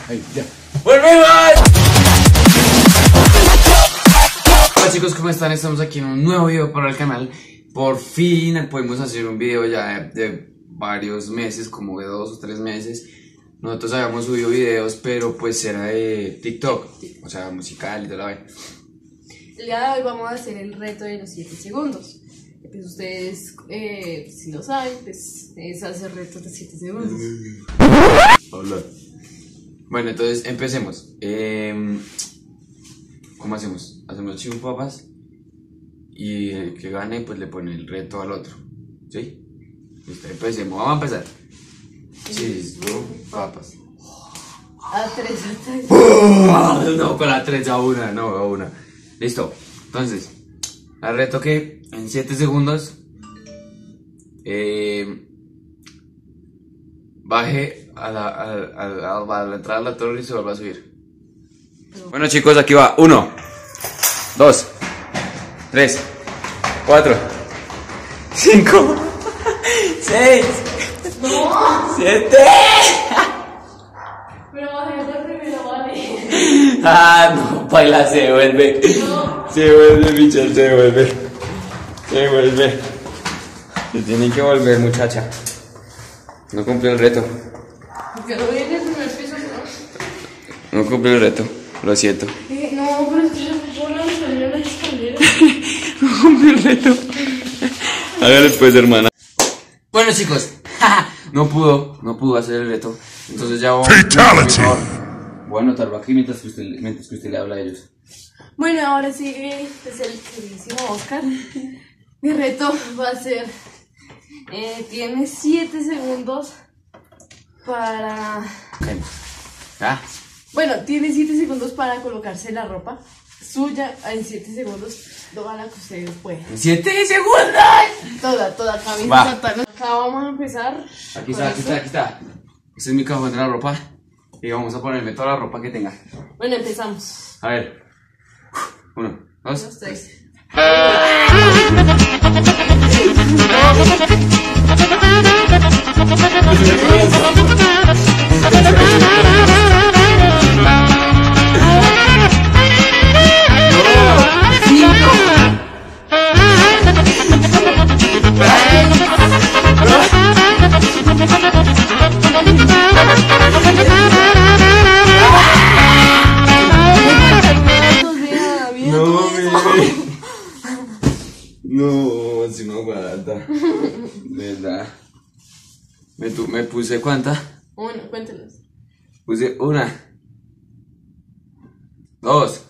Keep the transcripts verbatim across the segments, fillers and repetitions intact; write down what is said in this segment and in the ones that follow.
Ahí, ya. ¡Volvemos! Hola chicos, ¿cómo están? Estamos aquí en un nuevo video para el canal. Por fin pudimos hacer un video ya de, de varios meses, como de dos o tres meses. Nosotros habíamos subido videos, pero pues era de TikTok, o sea, musical y toda la vaina. El día de hoy vamos a hacer el reto de los siete segundos. Pues ustedes, eh, si lo saben, pues es hacer retos de siete segundos. Hola. Bueno, entonces empecemos. Eh, ¿Cómo hacemos? Hacemos chimpapas y el que gane pues le pone el reto al otro. ¿Sí? Listo, empecemos. Vamos a empezar. Chimpapas. A tres, a tres. ¡Oh! No, con la tres a una, no, a una. Listo. Entonces, el reto que en siete segundos eh, baje a la, a, a, a, a la entrada de la torre y se vuelva a subir. Bueno chicos, aquí va. Uno, dos, tres, cuatro, cinco, seis, ¡No! siete. Pero bajé de primero, vale. Ah, no, baila, se vuelve. No. Se vuelve, bicho, se vuelve. Se vuelve. Se tiene que volver, muchacha. No cumplió el reto. Porque no viene el primer piso, ¿no? No cumplió el reto, lo siento. Eh, no, pero es que se me pone a salir a las escaleras. No cumplió el reto. Hágale pues, hermana. Bueno chicos, no pudo, no pudo hacer el reto. Entonces ya vamos. Fatality. Voy a anotarlo aquí mientras que usted, mientras que usted le habla a ellos. Bueno, ahora sigue pues, el queridísimo Oscar. Mi reto va a ser, eh, tiene siete segundos para... Okay. ¿Ah? Bueno, tiene siete segundos para colocarse la ropa suya en siete segundos, toda la que ustedes puedan. ¡Siete segundos! Toda, toda camisa, Va. pantalón. Acá vamos a empezar. Aquí está, aquí está, aquí está. Este es mi cajón de la ropa. Y vamos a ponerme toda la ropa que tenga. Bueno, empezamos. A ver. Uno, dos, Dos, tres. No, si no aguanta. ¿Verdad? Me, tu, me puse ¿cuánta? Uno, cuéntenos. Puse una. Dos.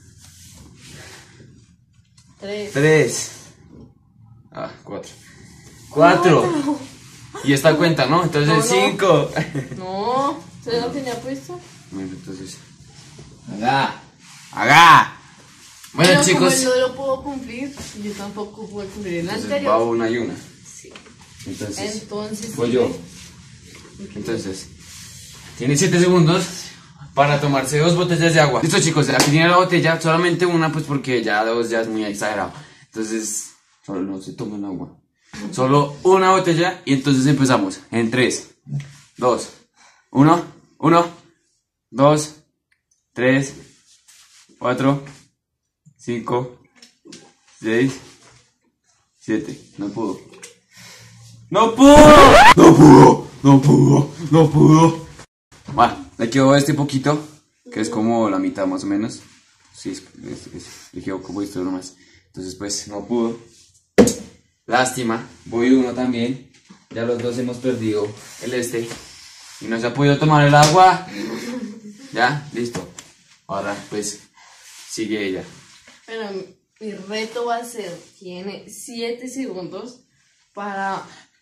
Tres. Tres. Ah, cuatro. Cuatro. Cuatro. Y esta cuenta, ¿no? Entonces No, no. cinco. No, ¿usted no tenía puesto? Bueno, entonces. Haga. Haga. Bueno, Pero chicos. como yo lo puedo cumplir, yo tampoco puedo cumplir el Entonces anterior. va una y una. Sí. Entonces. Entonces. Voy yo. Entonces. Tiene siete segundos para tomarse dos botellas de agua. Listo, chicos. Aquí tiene la botella. Solamente una, pues porque ya dos ya es muy exagerado. Entonces. Solo no se tomen agua. Solo una botella. Y entonces empezamos. En tres, dos, uno, uno, dos, tres, cuatro, cinco, seis, siete. No pudo. ¡No pudo! ¡No pudo! ¡No pudo! ¡No pudo! Bueno, le quedó este poquito, que es como la mitad más o menos. Sí, es, es, es, le quedó como esto nomás. Entonces pues no pudo. Lástima, voy uno también. Ya los dos hemos perdido el este. Y no se ha podido tomar el agua. Ya, listo. Ahora pues sigue ella. Bueno, mi reto va a ser, tiene siete segundos para...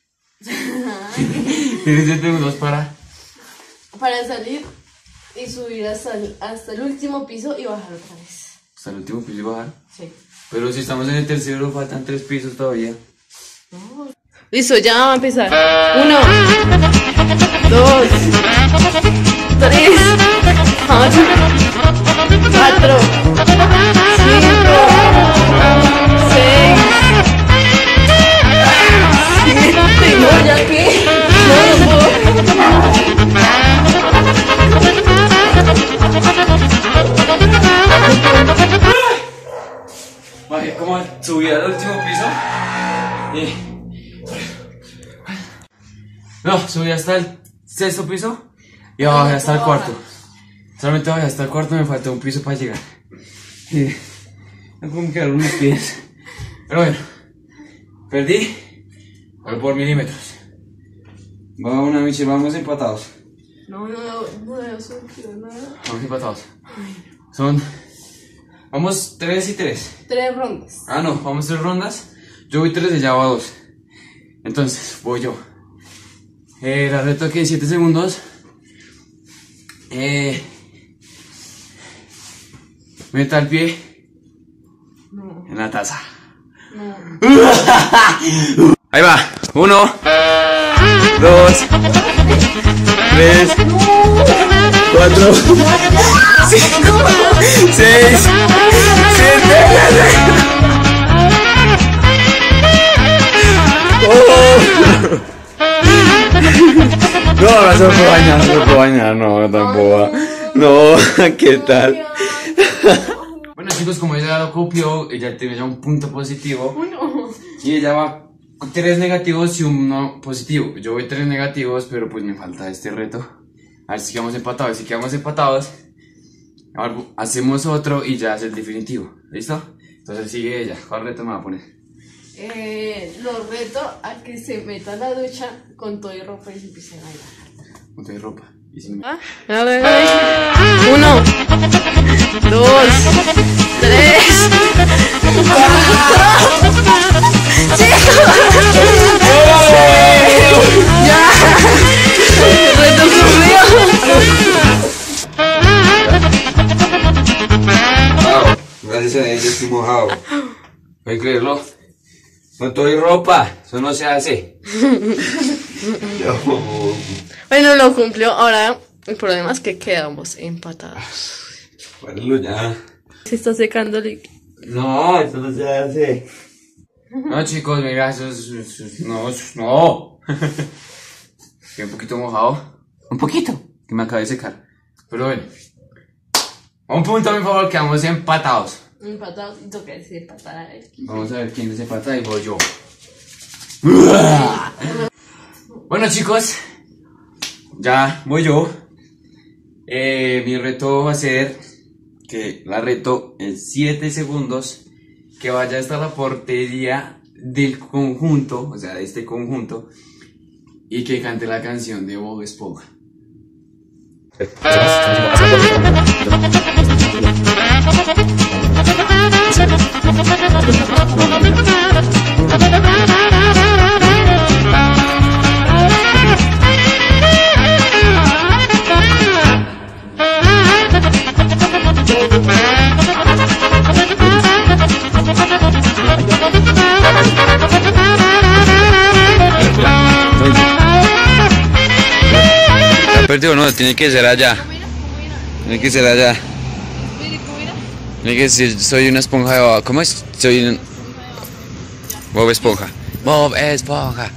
Tiene siete segundos para... para salir y subir hasta el, hasta el último piso y bajar otra vez. Hasta el último piso y bajar. Sí. Pero si estamos en el tercero, faltan tres pisos todavía. No. Listo, ya vamos a empezar. Uno, dos, tres, cuatro, cuatro, cinco, seis, siete, no, ya que, no, no puedo. Eh. No, subí hasta el sexto piso y bajé hasta el cuarto. Solamente bajé hasta el cuarto, me faltó un piso para llegar. Y no como quedaron mis pies. Pero bueno, perdí, pero por milímetros. Vamos, una Michelle, vamos empatados. No, no, no, no, no surgió nada. Vamos empatados. Son. Vamos tres y tres. Tres rondas. Ah, no, vamos tres rondas. Yo voy tres y ella va dos. Entonces, voy yo. Eh, la reto aquí en siete segundos. Eh. Meta el pie. No. En la taza. No. Ahí va. Uno. Dos. Tres. Cuatro. Cinco. Seis. Siete. Oh. No, no se puede bañar, no se puede bañar, no, tampoco. No, ¿qué tal? Bueno chicos, como ella lo copió, ella tiene ya un punto positivo. Uno. Y ella va con tres negativos y uno positivo. Yo voy tres negativos, pero pues me falta este reto. A ver si quedamos empatados. Si quedamos empatados, ahora hacemos otro y ya es el definitivo. ¿Listo? Entonces sigue ella. ¿Cuál reto me va a poner? Eh, lo reto a que se meta a la ducha con todo y ropa y se empiece a bailar. Con todo y ropa. Y si me... ¿Ah? A ver, a ver. Uno, dos, tres, cuatro, cinco, seis. Ya. Reto Wow, gracias a ella estoy mojado. ¿Pueden creerlo? Con todo y ropa, eso no se hace. Bueno, lo cumplió. Ahora el problema es que quedamos empatados. Páralo ya. Se está secando el... No, eso no se hace. No, chicos, mira, eso es. Eso es no, eso es, no. Estoy un poquito mojado. Un poquito, que me acabé de secar. Pero bueno. Un punto, mi favor, quedamos empatados. Empatados y toca decir empatar a él. Vamos a ver quién desempata y voy yo. Bueno, chicos, ya voy yo. Eh, mi reto va a ser que la reto en siete segundos que vaya hasta la portería del conjunto, o sea, de este conjunto, y que cante la canción de Bob Esponja. Perdido, no, tiene que ser allá. Tiene que ser allá. Tiene que decir, soy una esponja de Bob. ¿Cómo es? Soy un... Bob Esponja. Bob Esponja.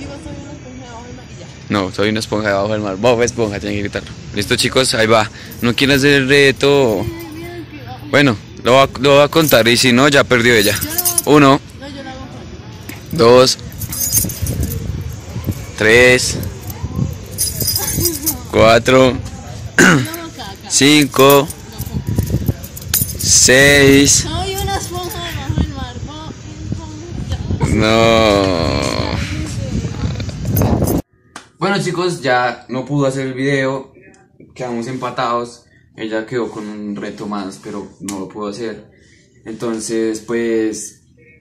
No, soy una esponja debajo del mar. Bob Esponja, tiene que gritarlo. Listo, chicos, ahí va. ¿No quieren hacer el reto? Bueno, lo va, lo va a contar y si no, ya perdió ella. Uno. Dos. Tres. Cuatro. Cinco. Seis. Soy una esponja debajo del mar. No. Bueno, chicos, ya no pudo hacer el video. Quedamos empatados. Ella quedó con un reto más, pero no lo pudo hacer. Entonces, pues,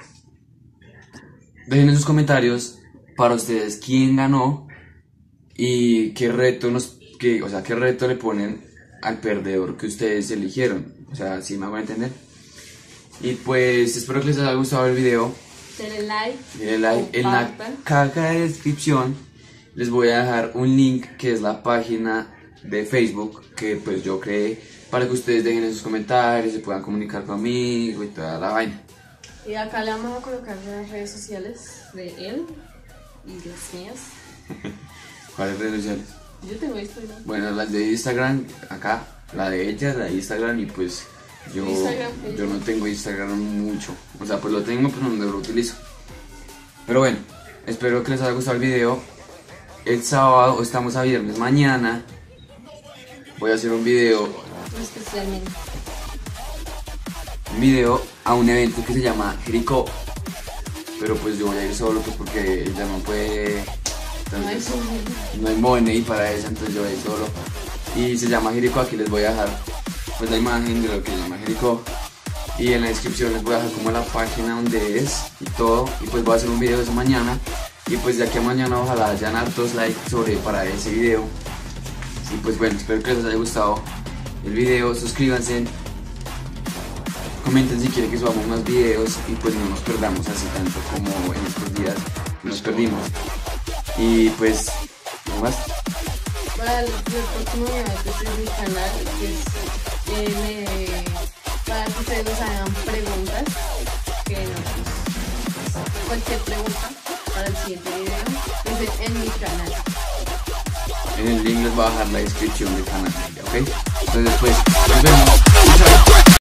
dejen en sus comentarios para ustedes quién ganó y qué reto nos, qué, o sea, qué reto le ponen al perdedor que ustedes eligieron. O sea, si me hago entender. Y pues espero que les haya gustado el video. Denle like. Denle like. En la caja de descripción les voy a dejar un link que es la página de Facebook que pues yo creé para que ustedes dejen en sus comentarios, se puedan comunicar conmigo y toda la vaina. Y acá le vamos a colocar las redes sociales de él y las mías. ¿Cuáles redes sociales? Yo tengo Instagram. Bueno, las de Instagram, acá, la de ella, la de Instagram y pues yo, Instagram, yo no tengo Instagram mucho. O sea, pues lo tengo pero no lo utilizo. Pero bueno, espero que les haya gustado el video. El sábado, estamos a viernes, mañana voy a hacer un video, Especialmente. un video a un evento que se llama Jericó. Pero pues yo voy a ir solo pues porque ya no puede, entonces no hay money para eso, entonces yo voy a ir solo. Y se llama Jericó, aquí les voy a dejar pues la imagen de lo que se llama Jericó. Y en la descripción les voy a dejar como la página donde es y todo. Y pues voy a hacer un video de eso mañana. Y pues de aquí a mañana ojalá hayan hartos likes sobre para ese video. Y pues bueno, espero que les haya gustado el video. Suscríbanse, comenten si quieren que subamos más videos. Y pues no nos perdamos así tanto como en estos días nos perdimos. Y pues, ¿no más? Para el, el próximo video este es mi canal, que es, eh, me, para que ustedes nos hagan preguntas, que no, pues, cualquier pregunta para el siguiente video, es en mi canal. En el link les voy a dejar la descripción del canal, ¿ok? Entonces pues, nos vemos. Chao.